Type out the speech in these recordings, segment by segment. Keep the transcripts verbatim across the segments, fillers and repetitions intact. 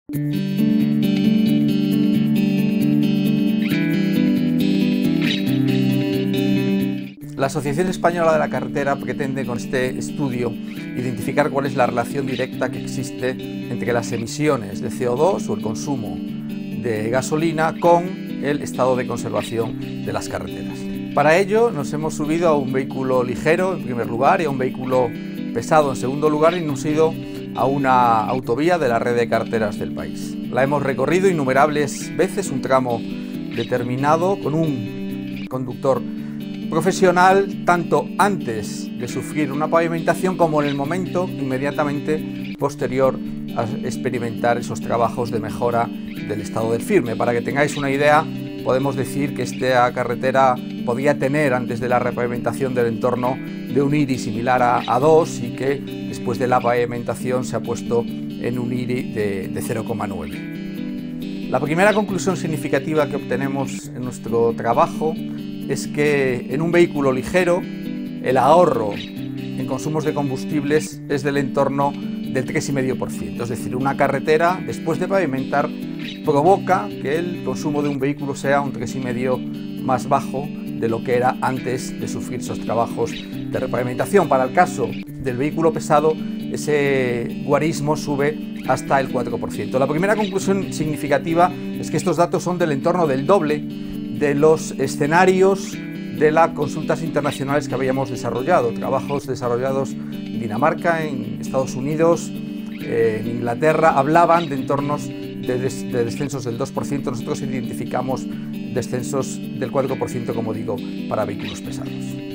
La Asociación Española de la Carretera pretende con este estudio identificar cuál es la relación directa que existe entre las emisiones de C O dos o el consumo de gasolina con el estado de conservación de las carreteras. Para ello nos hemos subido a un vehículo ligero en primer lugar y a un vehículo pesado en segundo lugar y nos hemos ido a una autovía de la red de carreteras del país. La hemos recorrido innumerables veces, un tramo determinado con un conductor profesional, tanto antes de sufrir una pavimentación como en el momento inmediatamente posterior a experimentar esos trabajos de mejora del estado del firme. Para que tengáis una idea, podemos decir que esta carretera podía tener antes de la repavimentación del entorno de un I R I similar a, a dos y que después de la pavimentación se ha puesto en un I R I de, de cero coma nueve. La primera conclusión significativa que obtenemos en nuestro trabajo es que en un vehículo ligero el ahorro en consumos de combustibles es del entorno del tres coma cinco por ciento, es decir, una carretera después de pavimentar provoca que el consumo de un vehículo sea un tres coma cinco más bajo de lo que era antes de sufrir esos trabajos de repavimentación. Para el caso del vehículo pesado, ese guarismo sube hasta el cuatro por ciento. La primera conclusión significativa es que estos datos son del entorno del doble de los escenarios de las consultas internacionales que habíamos desarrollado, trabajos desarrollados en Dinamarca, en Estados Unidos, eh, en Inglaterra, hablaban de entornos de, des, de descensos del dos por ciento, nosotros identificamos descensos del cuatro por ciento, como digo, para vehículos pesados.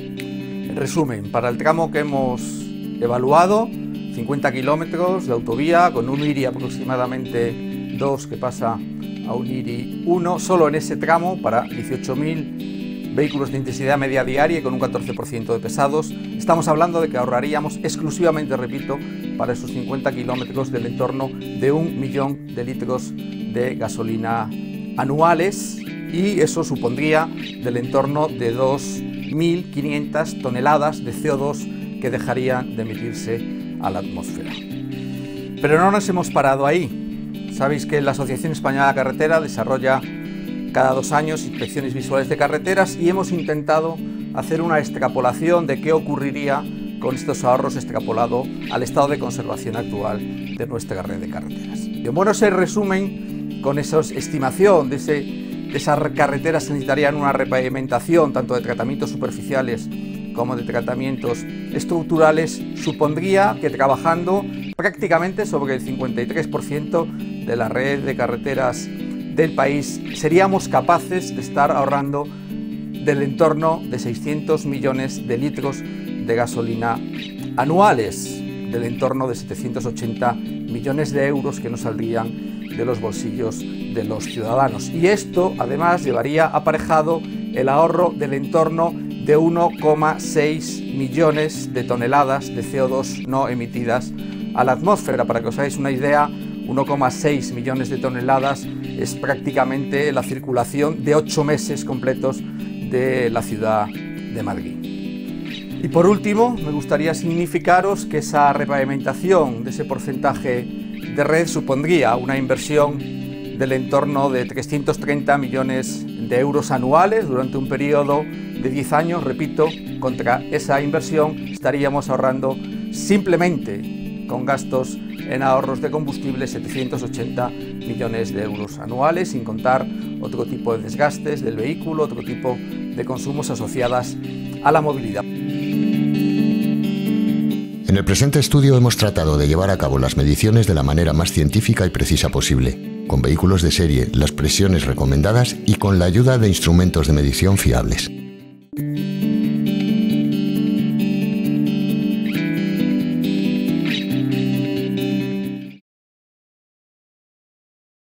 En resumen, para el tramo que hemos evaluado, cincuenta kilómetros de autovía con un I R I aproximadamente dos que pasa a un I R I uno, solo en ese tramo para dieciocho mil vehículos de intensidad media diaria y con un catorce por ciento de pesados, estamos hablando de que ahorraríamos exclusivamente, repito, para esos cincuenta kilómetros del entorno de un millón de litros de gasolina anuales y eso supondría del entorno de dos mil quinientas toneladas de C O dos que dejarían de emitirse a la atmósfera. Pero no nos hemos parado ahí. Sabéis que la Asociación Española de la Carretera desarrolla cada dos años inspecciones visuales de carreteras y hemos intentado hacer una extrapolación de qué ocurriría con estos ahorros extrapolado al estado de conservación actual de nuestra red de carreteras. Y bueno, ese resumen con esa estimación de, ese, de esas carreteras que necesitarían una repavimentación tanto de tratamientos superficiales como de tratamientos estructurales, supondría que trabajando prácticamente sobre el cincuenta y tres por ciento de la red de carreteras del país seríamos capaces de estar ahorrando del entorno de seiscientos millones de litros de gasolina anuales, del entorno de setecientos ochenta millones de euros que nos saldrían de los bolsillos de los ciudadanos. Y esto además llevaría aparejado el ahorro del entorno de uno coma seis millones de toneladas de C O dos no emitidas a la atmósfera. Para que os hagáis una idea, uno coma seis millones de toneladas es prácticamente la circulación de ocho meses completos de la ciudad de Madrid. Y por último, me gustaría significaros que esa repavimentación de ese porcentaje de red supondría una inversión del entorno de trescientos treinta millones de euros anuales durante un periodo de diez años. Repito, contra esa inversión estaríamos ahorrando simplemente con gastos en ahorros de combustible setecientos ochenta millones de euros anuales, sin contar otro tipo de desgastes del vehículo, otro tipo de consumos asociadas a la movilidad. En el presente estudio hemos tratado de llevar a cabo las mediciones de la manera más científica y precisa posible, con vehículos de serie, las presiones recomendadas y con la ayuda de instrumentos de medición fiables.